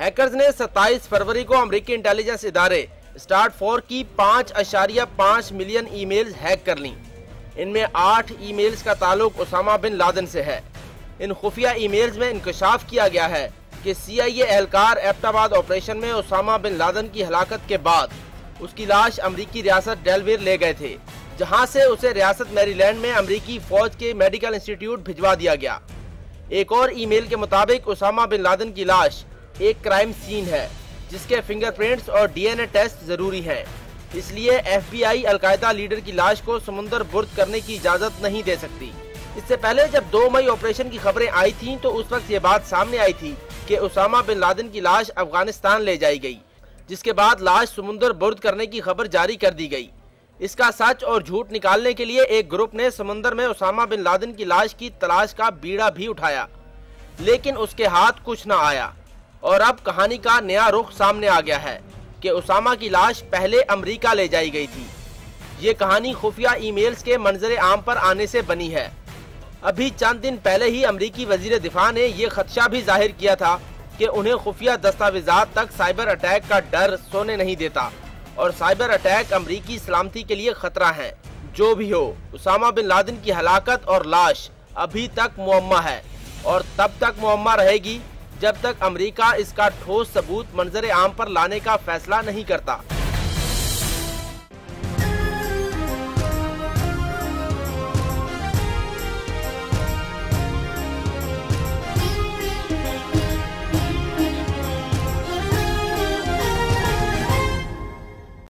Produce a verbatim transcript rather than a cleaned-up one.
Hackers ने सत्ताईस फरवरी को अमेरिकी इंटेलिजेंस इदारे स्टार्ट फोर की पाँच अशारिया पाँच मिलियन ईमेल्स हैक कर लीं। इनमें आठ ईमेल्स का ताल्लुक उसामा बिन लादेन से है। इन खुफिया ईमेल्स में इंकशाफ किया गया है कि सी आई ए एहलकार एबटाबाद ऑपरेशन में उसामा बिन लादेन की हलाकत के बाद उसकी लाश अमरीकी रियासत डेलवेयर ले गए थे, जहां से उसे रियासत मैरीलैंड में अमरीकी फौज के मेडिकल इंस्टीट्यूट भिजवा दिया गया। एक और ईमेल के मुताबिक उसामा बिन लादेन की लाश एक क्राइम सीन है जिसके फिंगरप्रिंट्स और डी एन ए टेस्ट जरूरी हैं। इसलिए F B I al Qaeda leader की लाश को समुंदर बुर्द करने की इजाजत नहीं दे सकती। इससे पहले जब दो मई ऑपरेशन की खबरें आई थीं तो उस वक्त ये बात सामने आई थी कि उसामा बिन लादेन की लाश अफगानिस्तान ले जाई गई, जिसके बाद लाश समुंदर बुर्द करने की खबर जारी कर दी गई। इसका सच और झूठ निकालने के लिए एक ग्रुप ने समुंदर में उसामा बिन लादेन की लाश की तलाश का बीड़ा भी उठाया, लेकिन उसके हाथ कुछ न आया। और अब कहानी का नया रुख सामने आ गया है कि उसामा की लाश पहले अमेरिका ले जाई गई थी। ये कहानी खुफिया ईमेल्स के मंजर आम पर आने से बनी है। अभी चंद दिन पहले ही अमरीकी वजीर दिफा ने यह खदशा भी जाहिर किया था कि उन्हें खुफिया दस्तावेजात तक साइबर अटैक का डर सोने नहीं देता और साइबर अटैक अमरीकी सलामती के लिए खतरा है। जो भी हो, उसामा बिन लादेन की हलाकत और लाश अभी तक मुअम्मा है और तब तक मुअम्मा रहेगी जब तक अमेरिका इसका ठोस सबूत मंजर आम पर लाने का फैसला नहीं करता।